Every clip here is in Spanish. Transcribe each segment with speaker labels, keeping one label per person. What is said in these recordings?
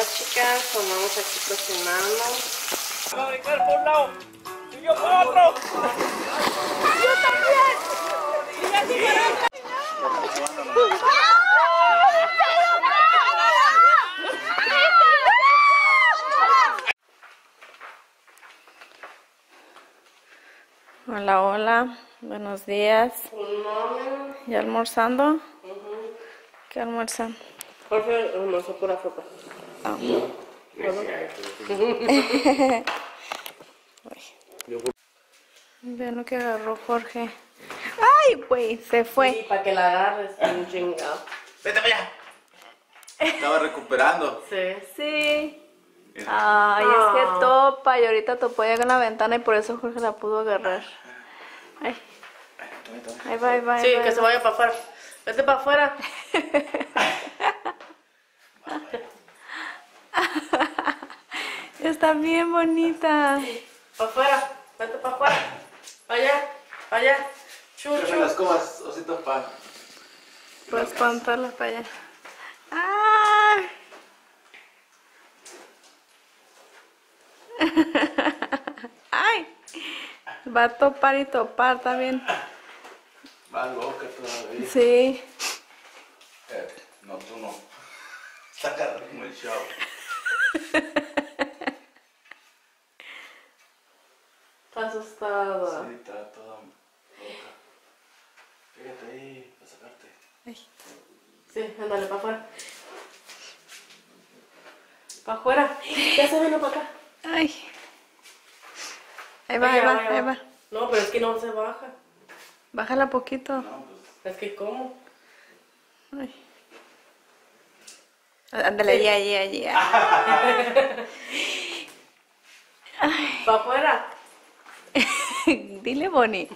Speaker 1: chicas, tomamos aquí cocinando.
Speaker 2: Va a brincar por un lado y yo por otro.
Speaker 3: ¡Yo también! ¡Y así para
Speaker 1: Hola, hola, buenos días. ¿Ya almorzando? ¿Qué almuerzan?
Speaker 3: Jorge almorzó pura sopa.
Speaker 1: Vean lo que agarró Jorge. ¡Ay, güey! Se fue.
Speaker 3: Sí, para que la agarres, un chingado.
Speaker 2: Vete para allá. Estaba recuperando.
Speaker 3: Sí.
Speaker 1: Sí. Ay, es que topa y ahorita topó ya con la ventana y por eso Jorge la pudo agarrar. Ay. Ahí va, ahí va.
Speaker 3: Sí,
Speaker 1: ahí va,
Speaker 3: que
Speaker 1: ahí
Speaker 3: se
Speaker 1: va.
Speaker 3: vaya para afuera. Vete para afuera.
Speaker 1: Está bien bonita.
Speaker 3: Para afuera. Vete para afuera. Para allá. Para allá.
Speaker 2: Tráeme las cobas, ositos, pa.
Speaker 1: Puedes espantarla para allá. ¡Ay! ¡Ay! Va a topar y topar también.
Speaker 2: Va loca todavía.
Speaker 1: Sí.
Speaker 2: No, tú no. Está agarrando como el show.
Speaker 3: Está asustada.
Speaker 2: Sí, está toda loca. Fíjate ahí, para sacarte.
Speaker 1: Ay.
Speaker 3: Sí, ándale para afuera. Para afuera. Ya se vino para acá.
Speaker 1: Ay. Ahí va, ahí va, ahí va.
Speaker 3: No, pero es que no se baja.
Speaker 1: Bájala poquito.
Speaker 2: No, pues.
Speaker 3: Es que ¿cómo?
Speaker 1: Ay. Ándale, allí, allí, allí.
Speaker 3: Para afuera.
Speaker 1: Dile, Bonnie.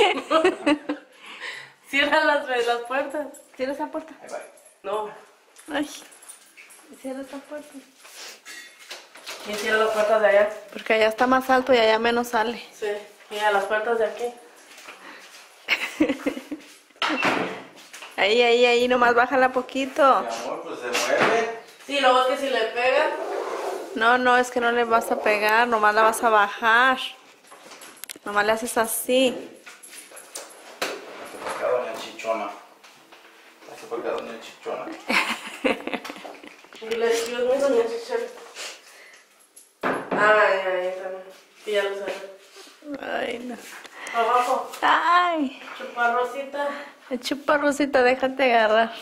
Speaker 3: Cierra las puertas.
Speaker 1: Cierra esa puerta.
Speaker 2: Ahí va.
Speaker 3: No.
Speaker 1: Ay. Cierra esa puerta.
Speaker 3: ¿Quién cierra las puertas de allá?
Speaker 1: Porque allá está más alto y allá menos sale.
Speaker 3: Sí. Mira, las puertas de aquí.
Speaker 1: Ahí, ahí, ahí, nomás bájala poquito.
Speaker 2: Mi amor, pues se mueve.
Speaker 3: Sí, luego es que si le pegan.
Speaker 1: No, no, es que no le vas a pegar, nomás la vas a bajar. Nomás le haces así.
Speaker 2: Pase para acá, doña Chichona. Pase para acá, doña Chichona.
Speaker 3: Y le excuse me, doña Chichona. Ay, también. Sí, ya lo sabes.
Speaker 1: Ay, no.
Speaker 3: Abajo.
Speaker 1: Ay,
Speaker 3: Chuparrosita.
Speaker 1: chupa Rosita, déjate agarrar.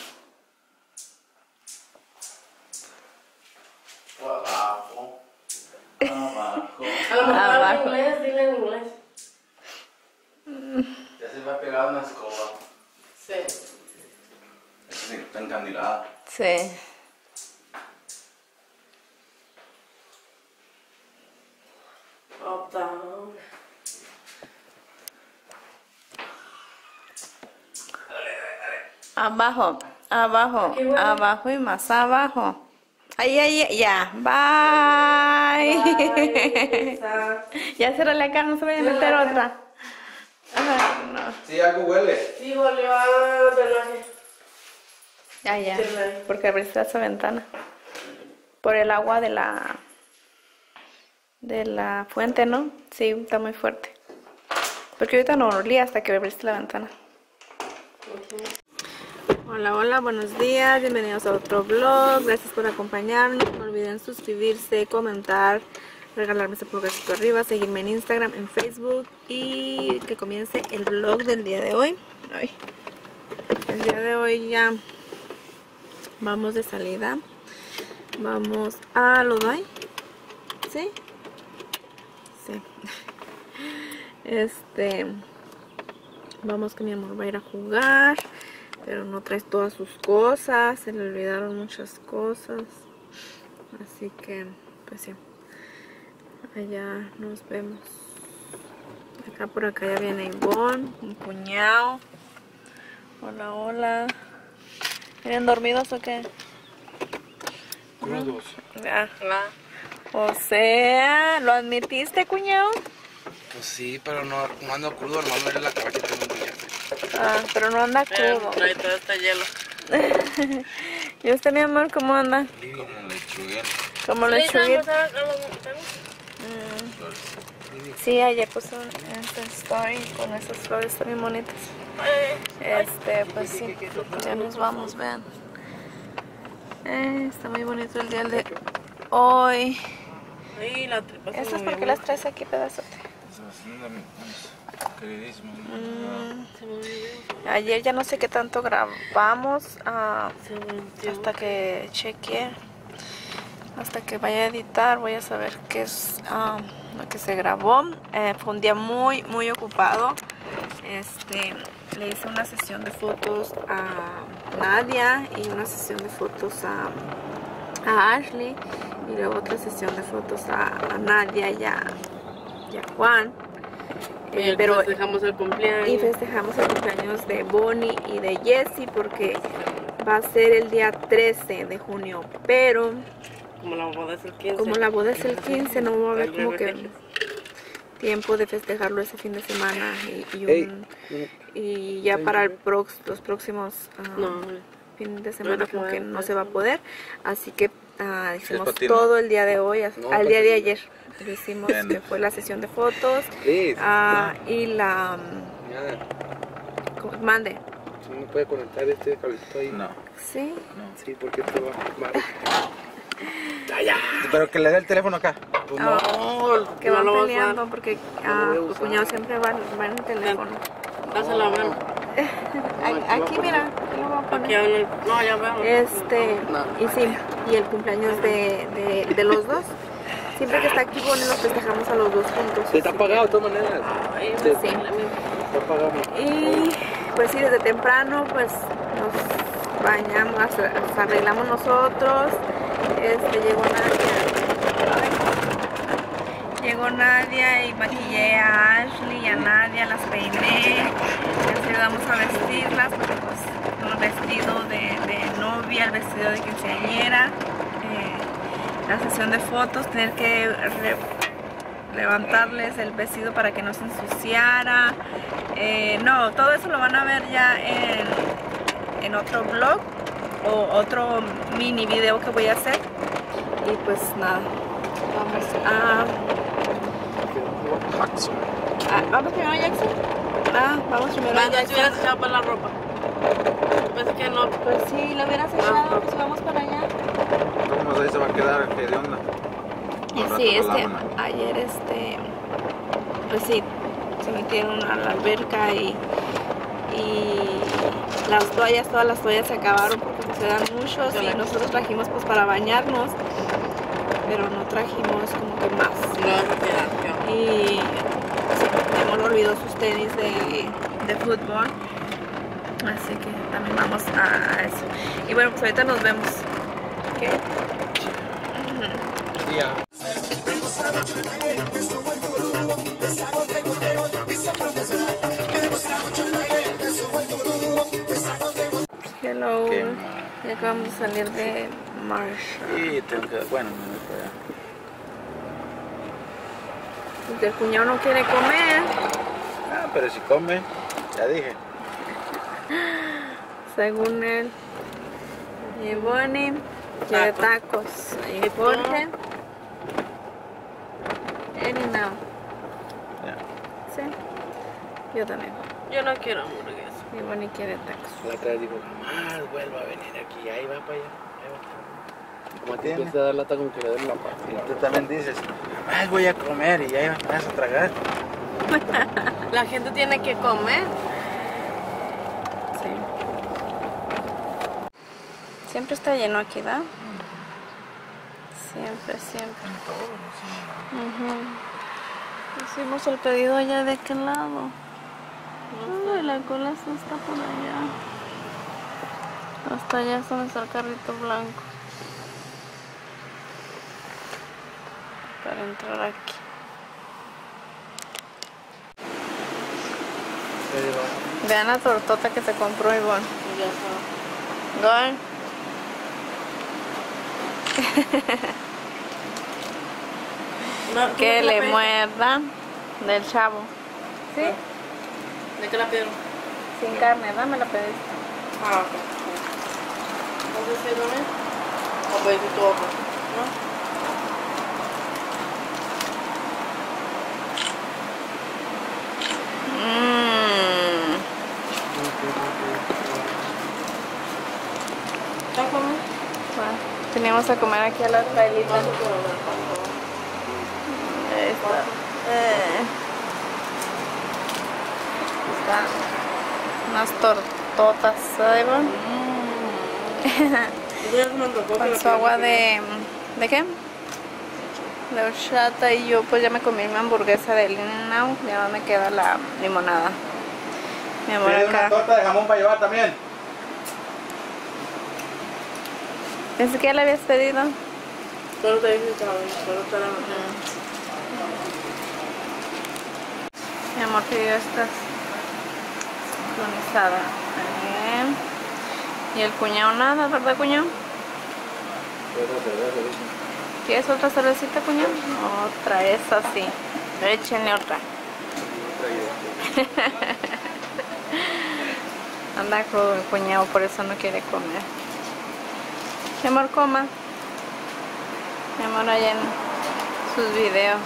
Speaker 2: Abajo. Abajo.
Speaker 3: A lo mejor habla
Speaker 1: Abajo.
Speaker 3: inglés, dile en inglés.
Speaker 2: Ya se va a pegar una escoba.
Speaker 3: Sí.
Speaker 2: Esta sí que está encandilada.
Speaker 1: Sí.
Speaker 3: Up, down.
Speaker 1: Abajo, abajo,
Speaker 3: Aquí, güey.
Speaker 1: abajo y más abajo. Ahí, ahí, ya. Bye.
Speaker 3: Esa.
Speaker 1: Ya cierrale acá, no se vaya a meter otra. Ay, no.
Speaker 2: Sí, algo huele.
Speaker 3: Sí, volvió a drenaje.
Speaker 1: Ya, ya.
Speaker 3: Cierra.
Speaker 1: Porque abriste esa ventana. Por el agua de la fuente, ¿no? Sí, está muy fuerte. Porque ahorita no olía hasta que abriste la ventana. Hola, hola, buenos días, bienvenidos a otro vlog, gracias por acompañarnos, no olviden suscribirse, comentar, regalarme ese pulgarcito arriba, seguirme en Instagram, en Facebook y que comience el vlog del día de hoy. Ay, el día de hoy ya vamos de salida, vamos a Loday, ¿sí? Sí. Vamos que mi amor va a ir a jugar. Pero no traes todas sus cosas, se le olvidaron muchas cosas. Así que, pues sí. Allá nos vemos. Acá por acá ya viene Ivonne, mi cuñado. Hola, hola. ¿Vienen dormidos o qué?
Speaker 2: Crudos.
Speaker 1: Ajá. O sea, ¿lo admitiste, cuñado?
Speaker 2: Pues sí, pero no ando crudo, nomás me duele la cabeza y tengo un billete.
Speaker 1: Ah, pero no anda crudo.
Speaker 3: Trae todo este hielo.
Speaker 1: ¿Y usted, mi amor, cómo anda?
Speaker 2: Como lechuguero.
Speaker 1: Como los churritos. Sí, ayer puse un story con esas flores también bonitas. Pues sí, ya nos vamos, vean. Está muy bonito el día de hoy. ¿Estas por qué las traes aquí, pedazote? Ayer ya no sé qué tanto grabamos hasta que chequeé. Hasta que vaya a editar voy a saber qué es lo que se grabó. Fue un día muy ocupado. Le hice una sesión de fotos a Nadia y una sesión de fotos a Ashley y luego otra sesión de fotos a Nadia y a Juan.
Speaker 3: Pero festejamos el cumpleaños.
Speaker 1: Y festejamos el cumpleaños de Bonnie y de Jessie porque va a ser el día 13 de junio, pero
Speaker 3: como la boda es el 15.
Speaker 1: Como la boda es el 15, no va a haber como que tiempo de festejarlo ese fin de semana y ya para los próximos fines de semana como que no se va a poder, así que hicimos todo el día de hoy, al día de ayer hicimos que fue la sesión de fotos y la mande.
Speaker 4: ¿No puede conectar este cablecito ahí?
Speaker 2: No.
Speaker 1: ¿Sí?
Speaker 4: No. Sí, porque esto va mal.
Speaker 2: Pero que le dé el teléfono acá.
Speaker 1: Pues no, que van peleando porque tu cuñado siempre va en el teléfono.
Speaker 3: Dásela la mano.
Speaker 1: Aquí mira, aquí lo voy a poner.
Speaker 3: No, ya veo.
Speaker 1: Y sí, y el cumpleaños de los dos. Siempre que está aquí Bonnie los festejamos a los dos juntos.
Speaker 4: Está apagado de todas maneras.
Speaker 1: Sí.
Speaker 4: Está apagado.
Speaker 1: Y pues sí, desde temprano pues nos bañamos, nos arreglamos nosotros. Llegó Nadia y maquillé a Ashley y a Nadia, las peiné, les ayudamos a vestirlas porque pues un vestido de novia, el vestido de quinceañera, la sesión de fotos, tener que levantarles el vestido para que no se ensuciara, no, todo eso lo van a ver ya en otro vlog o otro mini video que voy a hacer. Y pues nada, ¿vamos primero a Jackson? Vamos primero a Jackson.
Speaker 3: Si hubieras echado para la ropa. Pensé que no.
Speaker 1: Pues sí, lo hubieras echado, pues vamos para allá.
Speaker 2: ¿Cómo ahí se va a quedar? ¿Qué de onda?
Speaker 1: Sí, ayer pues sí, se metieron a la alberca y las toallas, todas las toallas se acabaron porque pues eran muchos y nosotros trajimos pues para bañarnos, pero no trajimos como que más. Y sí, Temor olvidó sus tenis de fútbol, así que también vamos a eso. Y bueno, pues ahorita nos vemos. ¿Qué? Hello, ya acabamos de salir de Marshall.
Speaker 2: Sí, tengo que, bueno, no me puedo.
Speaker 1: Pues el cuñado no quiere comer.
Speaker 2: Pero si come, ya dije.
Speaker 1: Según él. Y Bonnie quiere tacos. Y Jorge. Any now. Sí. Yo también.
Speaker 3: Yo no quiero hamburguesa.
Speaker 1: Y Bonnie quiere tacos.
Speaker 4: La otra vez digo, jamás vuelva a venir aquí. Ahí va para allá.
Speaker 2: ¿Cómo tiene?
Speaker 4: Empieza a dar lata como que le den la paz.
Speaker 2: Y tú también dices, jamás voy a comer y ya vas a tragar.
Speaker 3: La gente tiene que comer.
Speaker 1: Sí. Siempre está lleno aquí, ¿verdad? Siempre. Hicimos el pedido allá de aquel lado. Ay, la cola está por allá. Hasta allá es donde está el carrito blanco. Para entrar aquí. Vean la tortota que se compró Ivonne. Gon. Que le muerdan del chavo. ¿Sí?
Speaker 3: ¿De qué la pidieron?
Speaker 1: Sin carne, dame la pediste.
Speaker 3: Ah, ok. ¿Entonces sí, ¿no? O pediste tu ojo? ¿No?
Speaker 1: Venimos a comer aquí a la trailita. Ahí está. Están unas tortotas, ¿sabes? Con su agua de qué? De horchata. Y yo pues ya me comí mi hamburguesa de In-N-Out. Ya no me queda la limonada. Mi amor
Speaker 2: ¿Quieres una
Speaker 1: acá.
Speaker 2: torta de jamón para llevar también?
Speaker 1: Pensé que ya la habías pedido.
Speaker 3: Solo te dije que solo te la
Speaker 1: Mi amor pidió estas sincronizadas. Y el cuñado nada, ¿verdad, cuñado? ¿Quieres otra cervecita, cuñado? Otra, esa sí. Échenle otra. Anda con el cuñado, por eso no quiere comer. Mi amor, coma. Mi amor, allá en sus videos.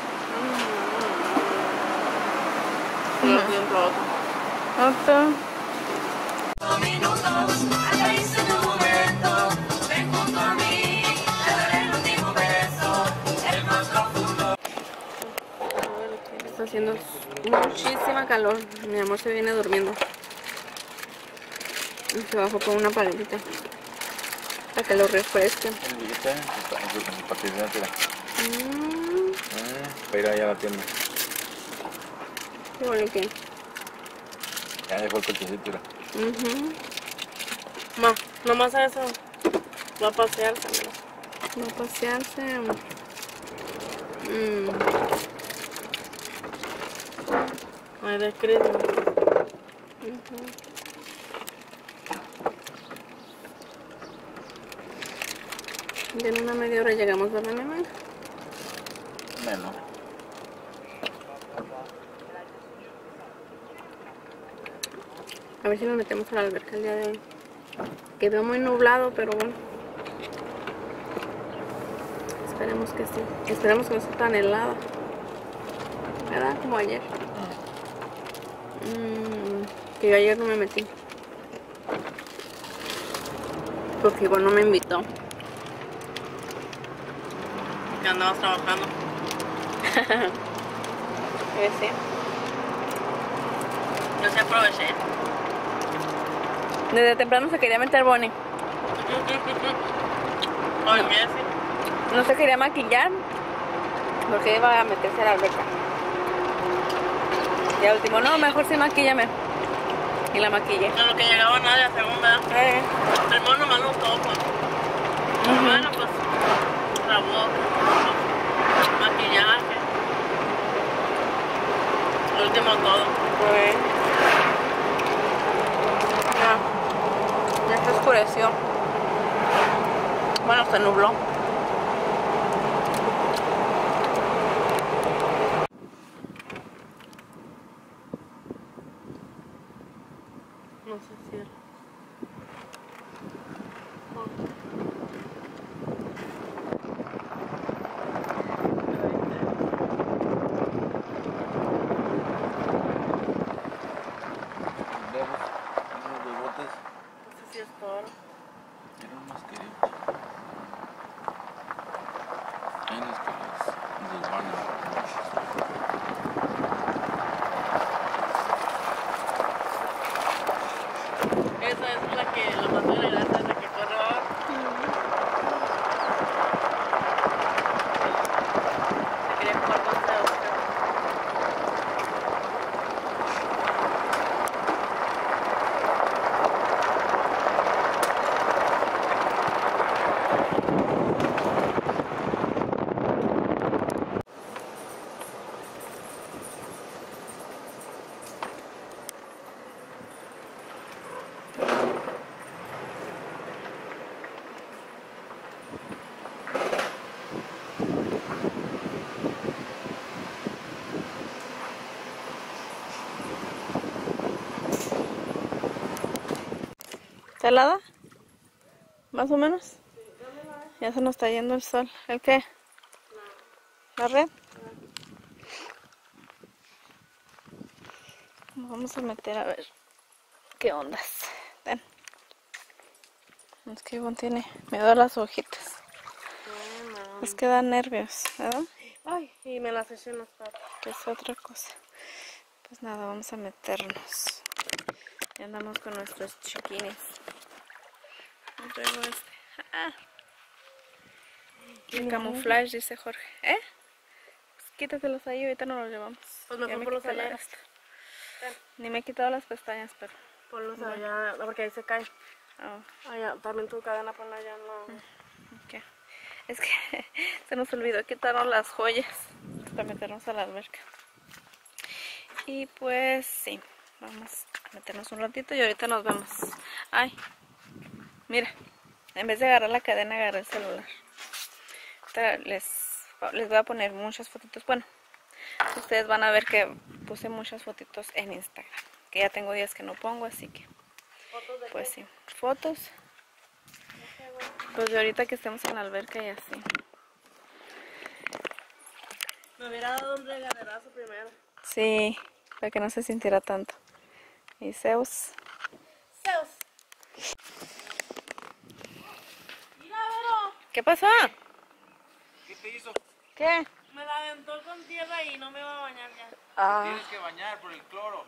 Speaker 3: Yo siento otro.
Speaker 1: Otro. Está haciendo muchísima calor. Mi amor se viene durmiendo. Y se bajó con una paletita para que lo refresque.
Speaker 2: El billete, para que se tira. Para ir allá a la tienda.
Speaker 1: Qué bonito.
Speaker 2: Ya dejó el cochecito, mira.
Speaker 3: Ma, nomás a eso. Va a pasear también.
Speaker 1: Va a pasearse.
Speaker 3: Ay, de Christmas.
Speaker 1: Ya en una media hora llegamos, ¿verdad, mi amor?
Speaker 2: Menos.
Speaker 1: A ver si nos metemos a la alberca el día de hoy. Que veo muy nublado, pero bueno. Esperemos que sí. Esperemos que no sea tan helada. ¿Verdad? Como ayer. Que yo ayer no me metí. Porque igual no me invitó.
Speaker 3: Que andabas trabajando.
Speaker 1: Sí.
Speaker 3: Yo sí aproveché.
Speaker 1: Desde temprano se quería meter Bonnie.
Speaker 3: Oye, sí.
Speaker 1: No se quería maquillar porque iba a meterse a la alberca. Y al último, no, mejor sí maquíllame. Y la maquillé.
Speaker 3: En lo que llegaba nadie, según, ¿verdad? El mono nomás los ojos. Bueno, pues, la boca, maquillaje. Lo último todo.
Speaker 1: Ya se oscureció. Bueno, se nubló.
Speaker 3: No se cierra.
Speaker 2: Los botes
Speaker 3: No sé si es toro.
Speaker 2: eran más queridos. Hay unos que los van a...
Speaker 3: Esa es la que la más elegante, la que corre ahora. Se quería jugar con Zeus.
Speaker 1: ¿Está helada? ¿Más o menos? Ya se nos está yendo el sol. ¿El qué? ¿La red? Nos vamos a meter a ver qué ondas. Ven. Es que Ivonne tiene miedo a las hojitas. Es que da nervios, ¿verdad?
Speaker 3: Ay, y me las eché en las patas.
Speaker 1: Que es otra cosa. Pues nada, vamos a meternos. Ya andamos con nuestros chiquines. No traigo este. Ah. El camuflaje, dice Jorge. ¿Eh? Pues quítatelos ahí, ahorita nos los llevamos.
Speaker 3: Pues
Speaker 1: Ya
Speaker 3: mejor
Speaker 1: me
Speaker 3: por los
Speaker 1: quité la
Speaker 3: allá.
Speaker 1: esta. Ni me he quitado las pestañas, pero...
Speaker 3: Ponlos allá, porque ahí se cae.
Speaker 1: Oh,
Speaker 3: Allá, también tu cadena ponla allá, no.
Speaker 1: ok. Es que se nos olvidó quitarnos las joyas para meternos a la alberca. Y pues sí, vamos a meternos un ratito y ahorita nos vemos. Ay, mira, en vez de agarrar la cadena agarré el celular. Ahorita les voy a poner muchas fotitos. Bueno, ustedes van a ver que puse muchas fotitos en Instagram, que ya tengo días que no pongo, así que pues sí, fotos pues de ahorita que estemos en la alberca y así.
Speaker 3: Me hubiera dado un regaderazo primero.
Speaker 1: Sí, para que no se sintiera tanto. Y Zeus.
Speaker 3: ¡Zeus! ¡Mira, Vero!
Speaker 1: ¿Qué pasó?
Speaker 4: ¿Qué te hizo?
Speaker 1: ¿Qué?
Speaker 3: Me la aventó con tierra y no me va a bañar ya.
Speaker 1: Ah,
Speaker 4: Tienes que bañar por el cloro.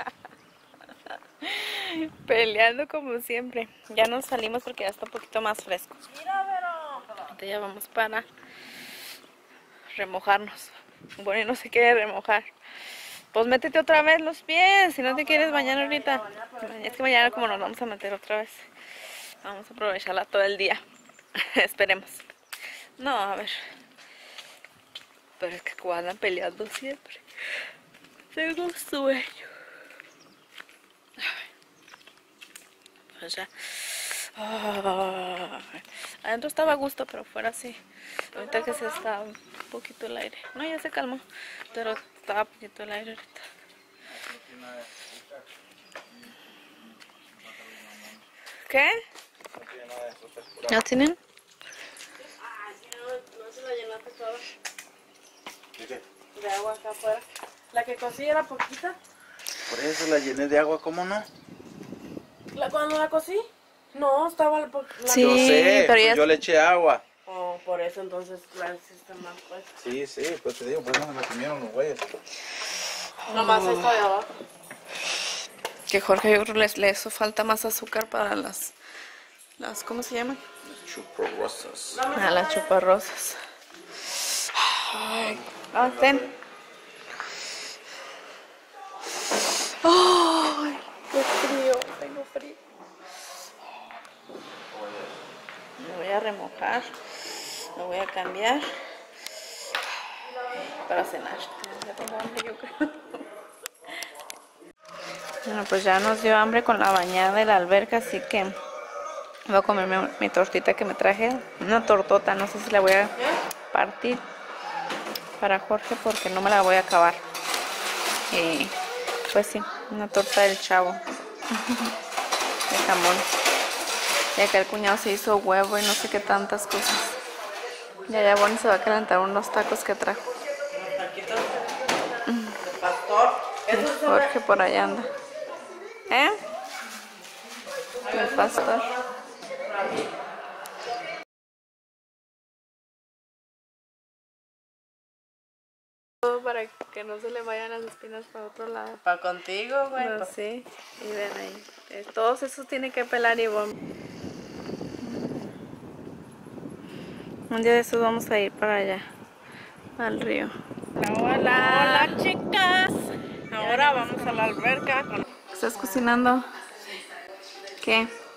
Speaker 1: peleando como siempre. Ya nos salimos porque ya está un poquito más fresco.
Speaker 3: ¡Mira, Vero!
Speaker 1: Ahorita ya vamos para remojarnos. Bueno, y no se quiere remojar. Pues métete otra vez los pies, si no te quieres bañar ahorita. Es que mañana como nos vamos a meter otra vez. Vamos a aprovecharla todo el día. Esperemos. No, a ver. Pero es que como andan peleando siempre. Tengo sueño. Pues ya. Adentro estaba a gusto, pero fuera sí. Ahorita que se está un poquito el aire. No, ya se calmó. Pero estaba un poquito el aire ahorita. ¿Qué? ¿No tienen?
Speaker 3: Ay, no se la llenaste toda
Speaker 4: ¿De qué?
Speaker 3: de agua acá afuera. La que cocí era poquita.
Speaker 4: Por eso la llené de agua, ¿cómo no?
Speaker 3: ¿Cuándo la cocí? No, estaba la
Speaker 1: Sí,
Speaker 4: Yo sé,
Speaker 1: pero
Speaker 4: pues
Speaker 1: ya...
Speaker 4: yo le eché agua.
Speaker 3: Oh, por eso entonces la hiciste más pues.
Speaker 4: Sí, sí, pues te digo, por eso me la comieron los güeyes.
Speaker 3: Nomás esta de abajo.
Speaker 1: Que Jorge, yo creo que le hizo falta más azúcar para las ¿cómo se llaman?
Speaker 4: Chuporrosas.
Speaker 1: A las chuparrosas. Ay, ten. Ay, qué frío, tengo frío. Me voy a remojar, me voy a cambiar para cenar. Ya tengo hambre, yo creo. Bueno, pues ya nos dio hambre con la bañada de la alberca, así que voy a comerme mi tortita que me traje. Una tortota, no sé si la voy a partir para Jorge porque no me la voy a acabar. Y pues sí, una torta del Chavo de jamón. Y acá el cuñado se hizo huevo y no sé qué tantas cosas. Y allá Bonnie se va a calentar unos tacos que trajo.
Speaker 3: Pastor.
Speaker 1: Y Jorge por allá anda. ¿Eh? El pastor. Para que no se le vayan las espinas para otro lado.
Speaker 3: Para contigo, güey.
Speaker 1: No, sí, y ven ahí. Todos esos tienen que pelar y vamos. Un día de estos vamos a ir para allá, al río.
Speaker 3: Hola, chicas. Ahora vamos a la alberca.
Speaker 1: ¿Estás cocinando? ¿Qué?